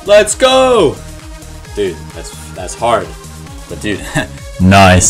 Let's go! Dude, that's hard. But dude, Nice.